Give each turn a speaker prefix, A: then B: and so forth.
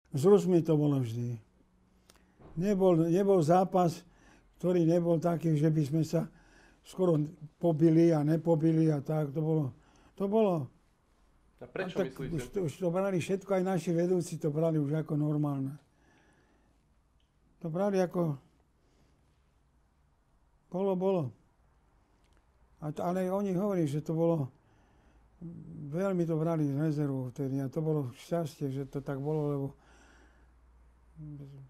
A: S Rusmi to bolo vždy. Nebol zápas, ktorý nebol taký, že by sme sa skoro pobili a nepobili a tak. To bolo.
B: A prečo myslíte?
A: Už to brali všetko, aj naši vedúci to brali už ako normálne. To brali ako... Bolo. Ale oni hovorili, že to bolo... Veľmi to brali z rezervu vtedy a to bolo šťastie, že to tak bolo, lebo